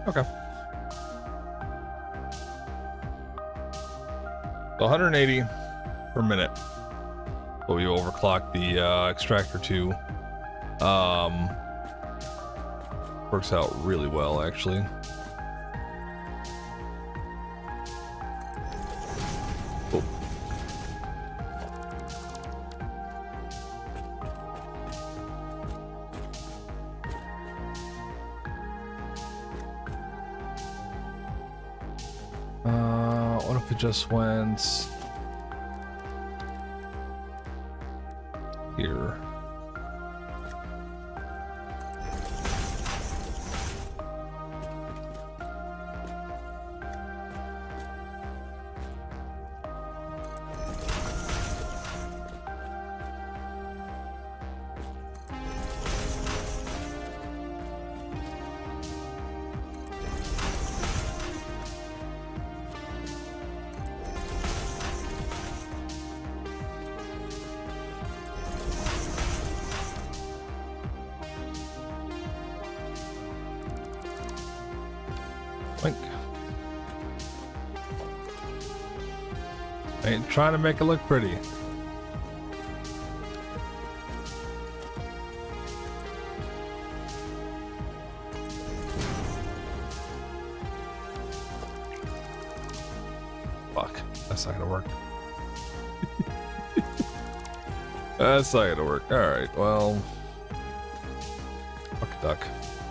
Okay. So 180 per minute. So we overclock the extractor too. Works out really well, actually. Oh. What if it just went here? I ain't trying to make it look pretty. Fuck, that's not gonna work. That's not gonna work. Alright, well. Fuck a duck.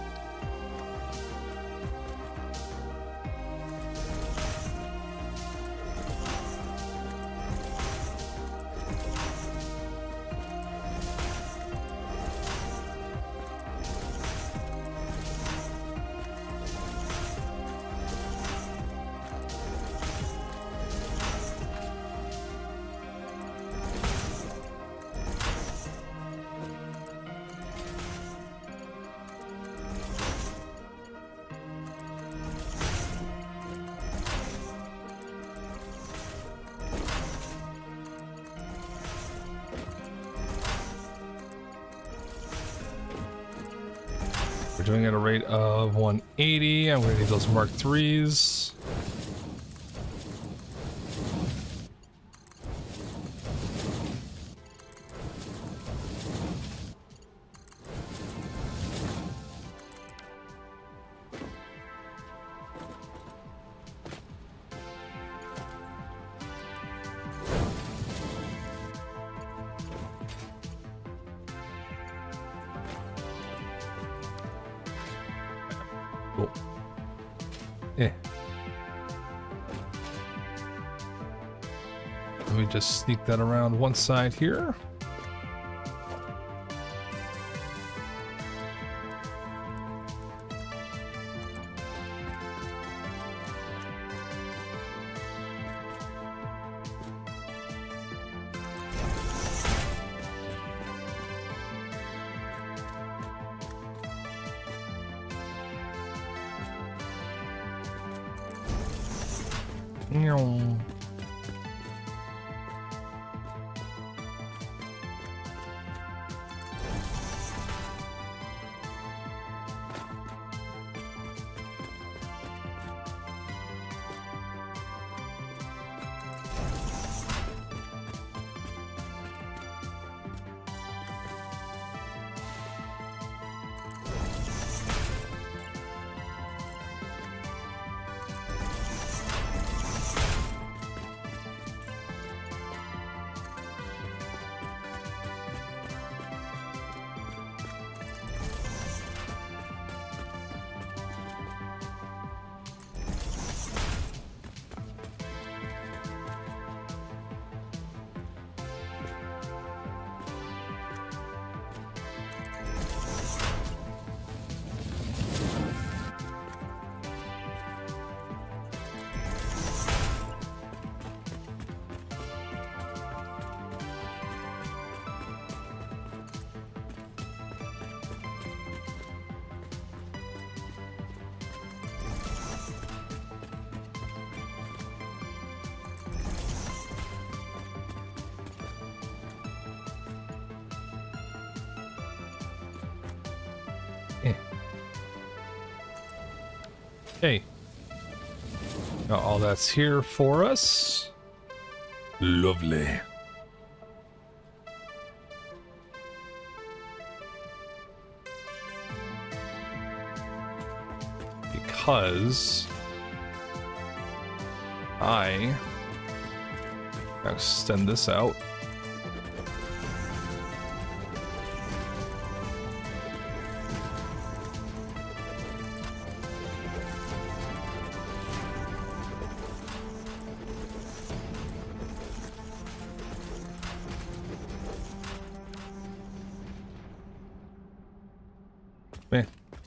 We're doing it at a rate of 180. I'm gonna need those Mark IIIs. Cool. Yeah. Let me just sneak that around one side here. Hey. Got all that's here for us. Lovely. Because I extend this out. Man.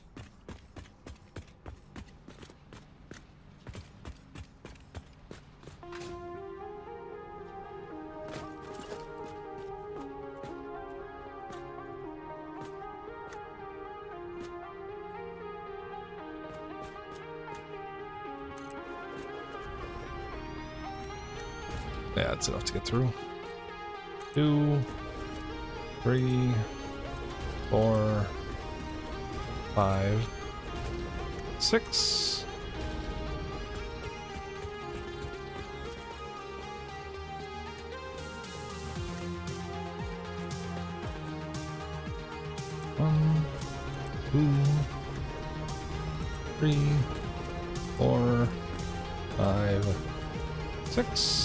Yeah, that's enough to get through. 2, 3, 4, 5, 6. One, 2, 3, 4, 5, 6.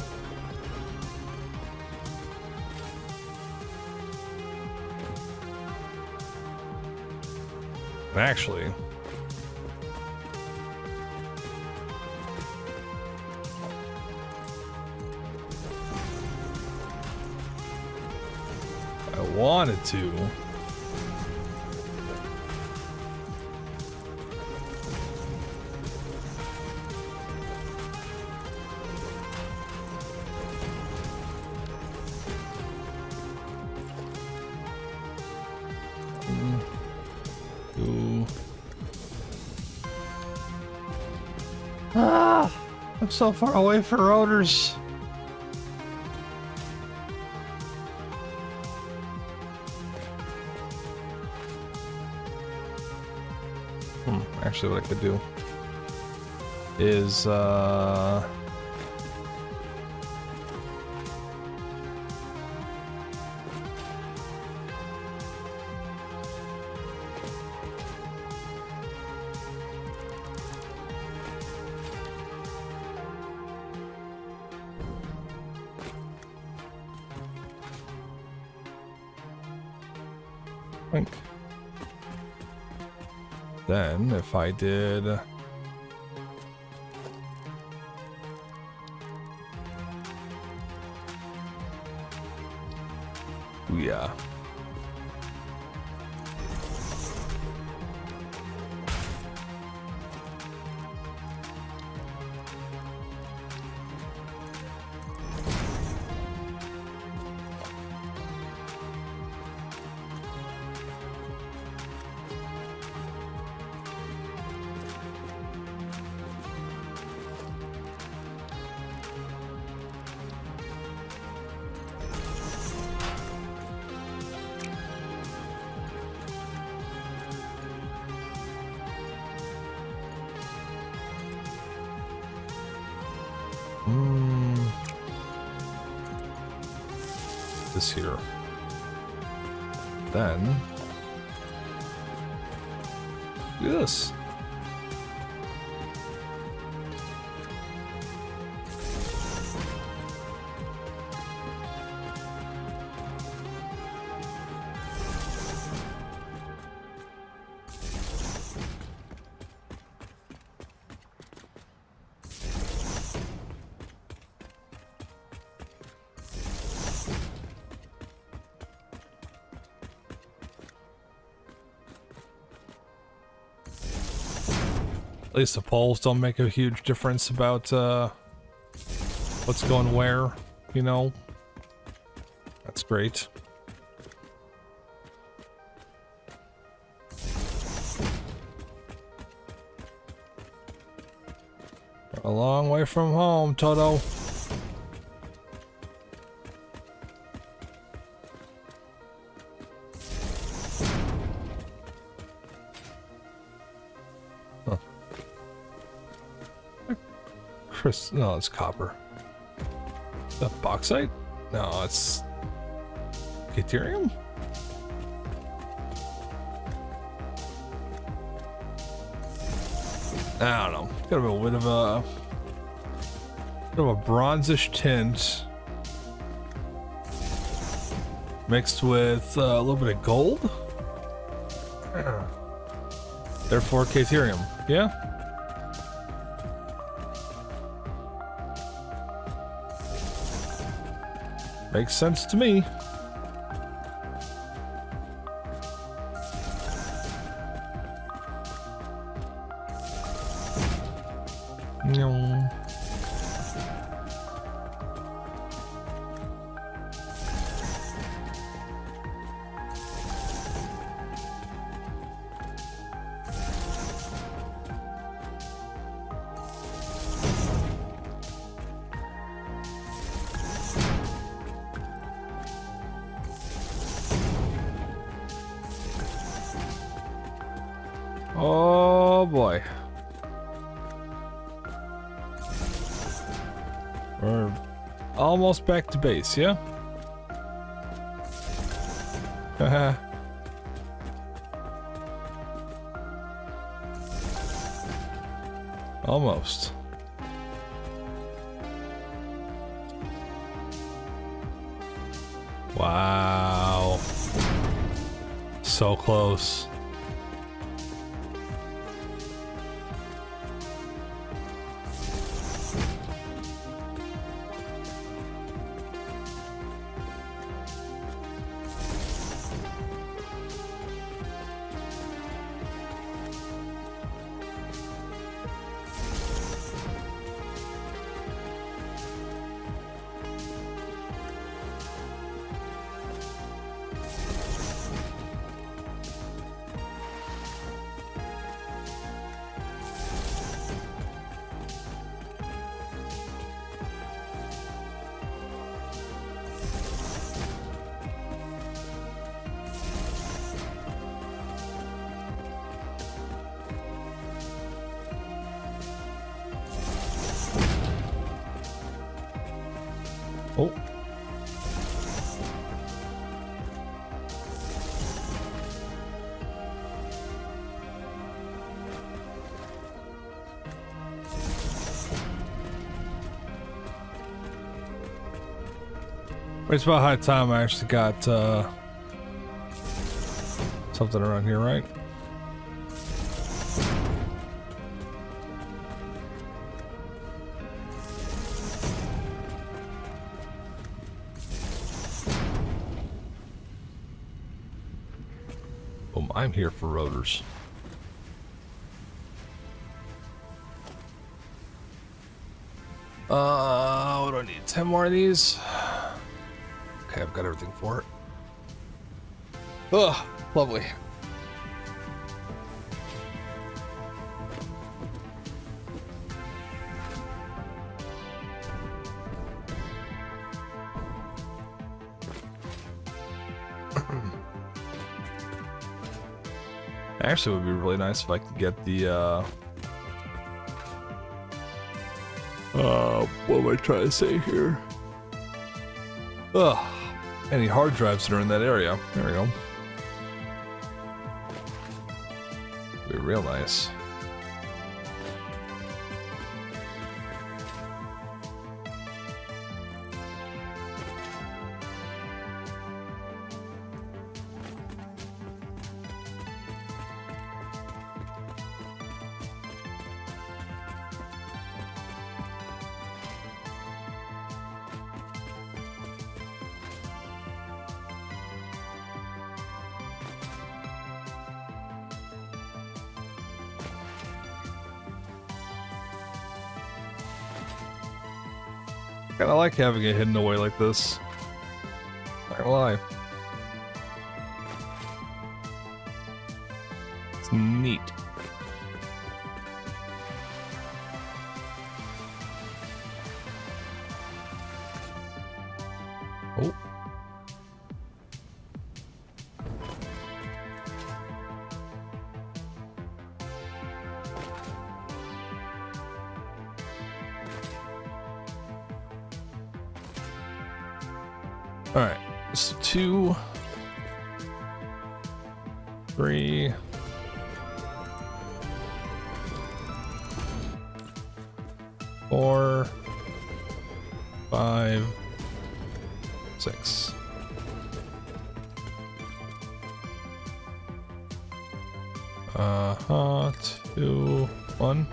Actually, I wanted to. I'm so far away from rotors. Actually, what I could do is think. Then if I did yeah. This here. Then do this. At least the poles don't make a huge difference about what's going where, you know. That's great. A long way from home, Toto. Chris, no, it's copper. The bauxite? No, it's Caterium? I don't know. Got a bit of a bronzish tint mixed with a little bit of gold. Therefore, Caterium. Yeah. Makes sense to me. No. Oh boy. We're almost back to base, yeah? Haha. Almost. Wow. So close. Oh. It's about high time I actually got something around here, right? I'm here for rotors. What do I need? 10 more of these? Okay, I've got everything for it. Ugh, lovely. Actually, it would be really nice if I could get the, what am I trying to say here? Ugh, any hard drives that are in that area. There we go. Be real nice. Kinda like having it hidden away like this. Not gonna lie. It's neat. Oh. All right, so 2, 3, 4, 5, 6. Uh-huh, 2, 1,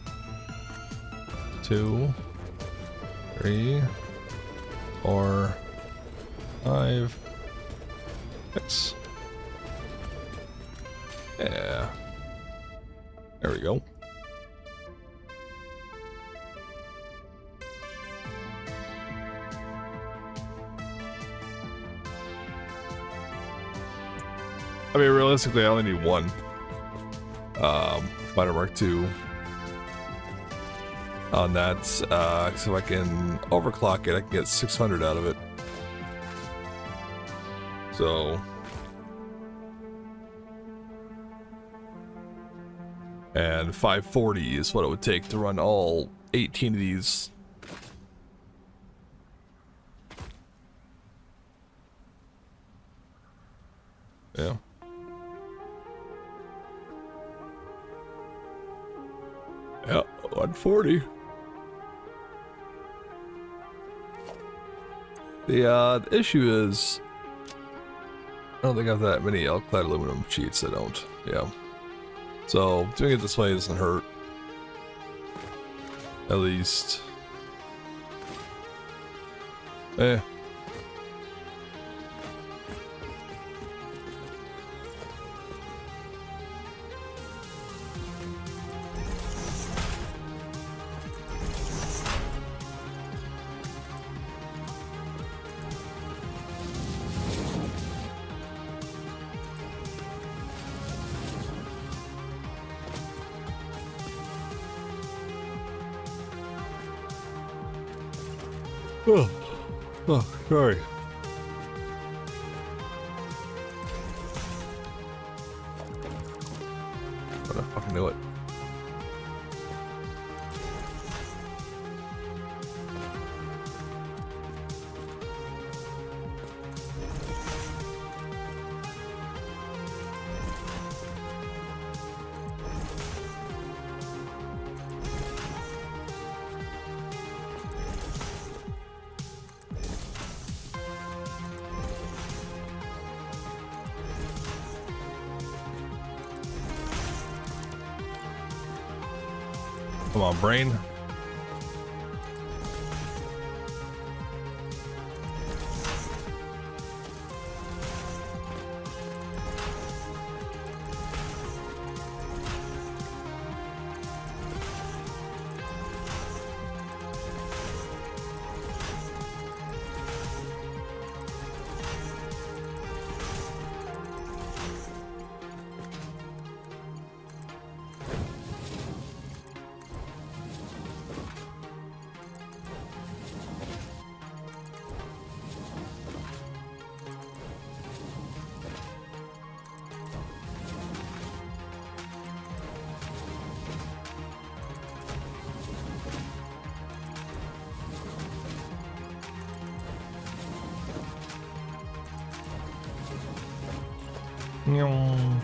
2, 3, 4, 5, 6. Yeah. There we go. I mean, realistically, I only need one. Spider Mark 2 on that. So if I can overclock it, I can get 600 out of it. So, and 540 is what it would take to run all 18 of these. Yeah. Yeah, 140. The issue is, I don't think I have that many Alclad aluminum sheets. I don't. Yeah. So doing it this way doesn't hurt. At least. Eh. Oh, sorry. But I fucking knew it. Come on, brain. Nyong.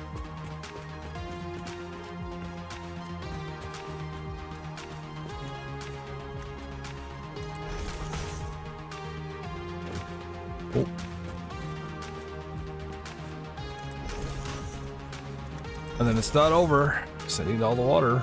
Oh. And then it's not over, because I need all the water.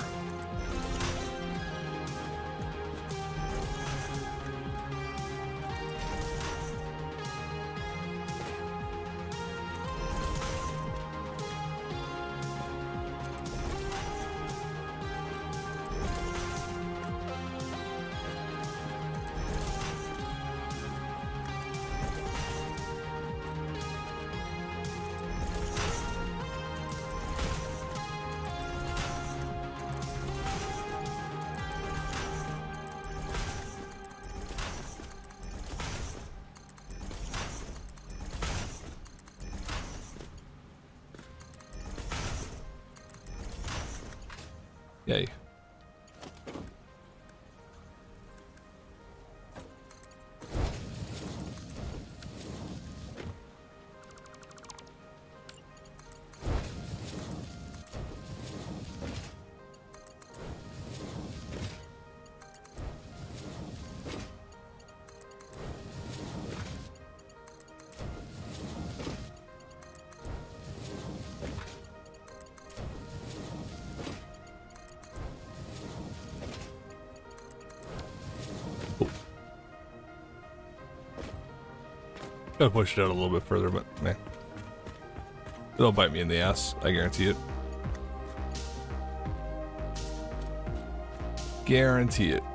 Yay. Gotta push it out a little bit further, but man, it'll bite me in the ass. I guarantee it. Guarantee it.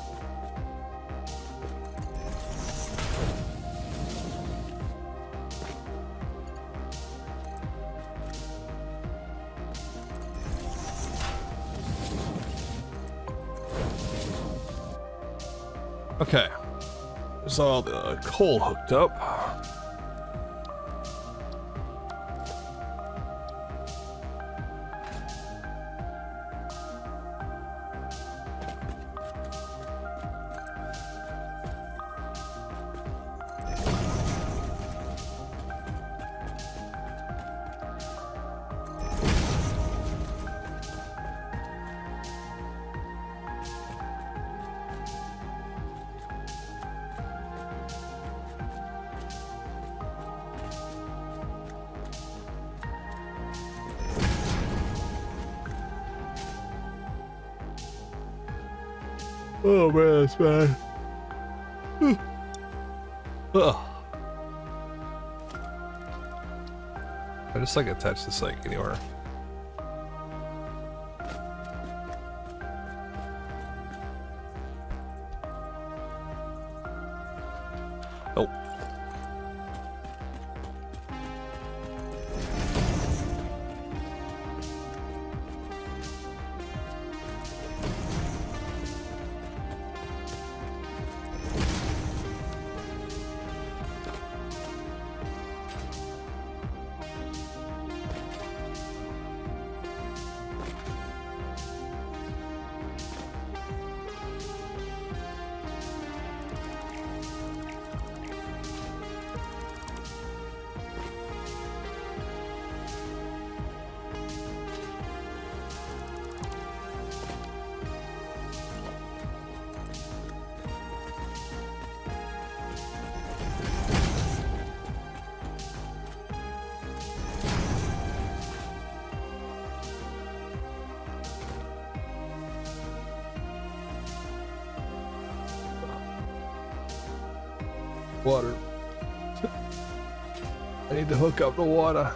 Okay, there's all the coal hooked up. Oh man, that's bad. Ugh. I just like attach this like anywhere. Nope. Water. I need to hook up the water.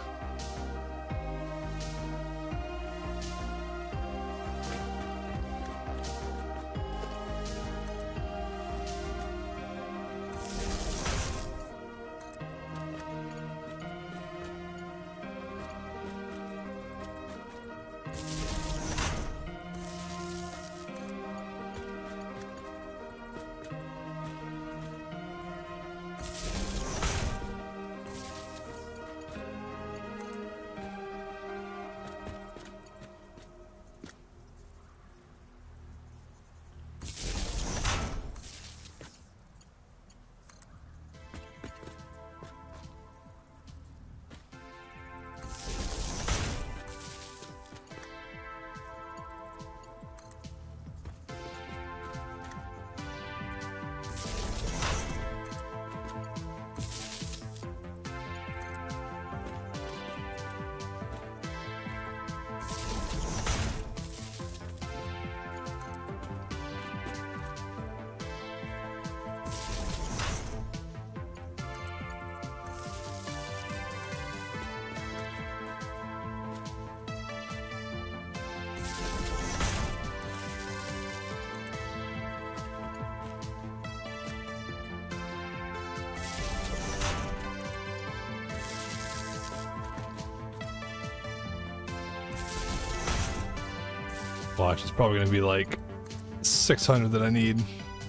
Watch, it's probably gonna be like 600 that I need.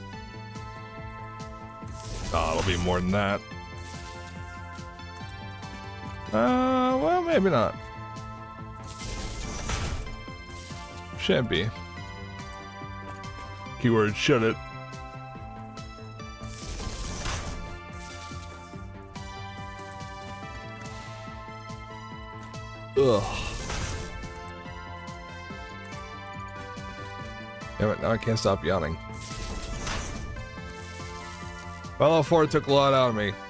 Oh, it'll be more than that. Well, maybe not. Shan't be. Keyword should it. Ugh. Damn it, now I can't stop yawning. Fallout 4 took a lot out of me.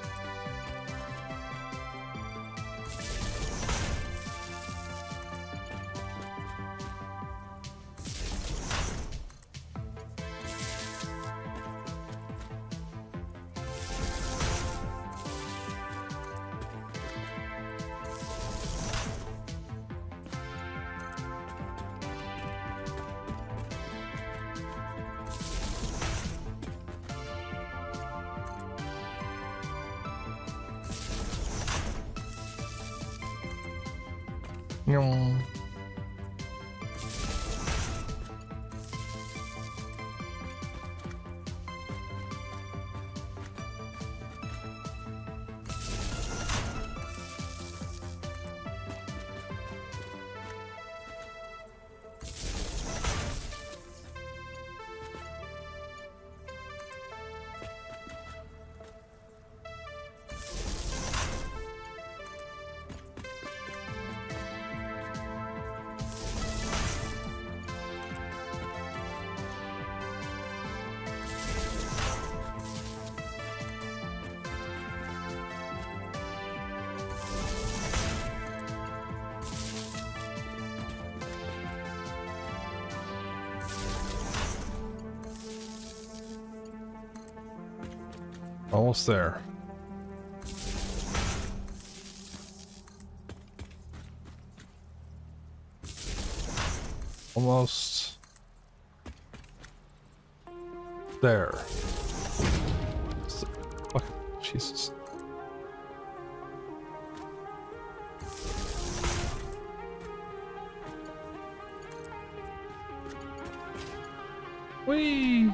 No. Almost there. Almost there. Fuck, Jesus. Whee!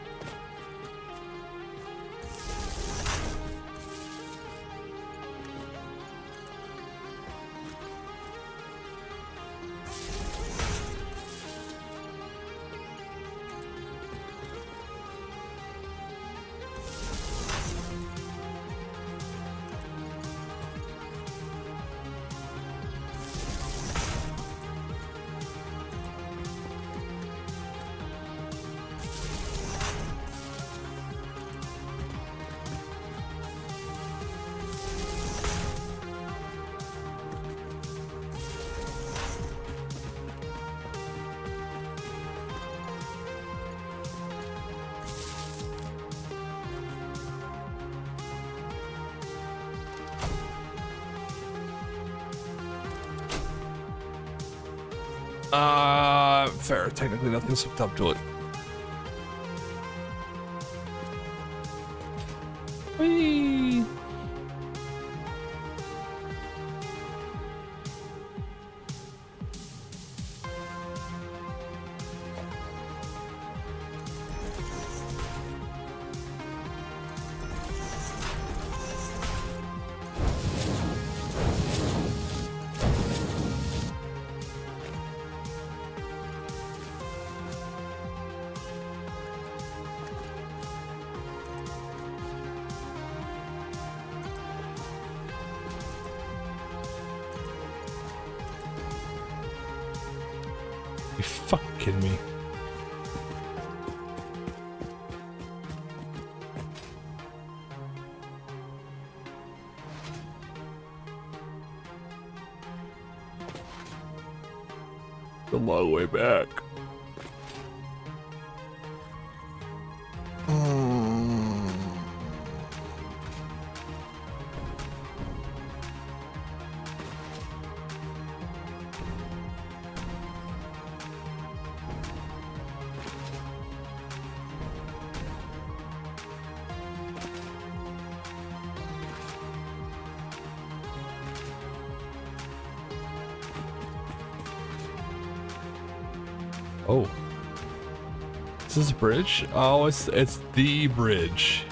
Fair. Technically, nothing's hooked up to it. Whee! You fucking kidding me? A long way back. Oh. Is this a bridge? Oh, it's the bridge.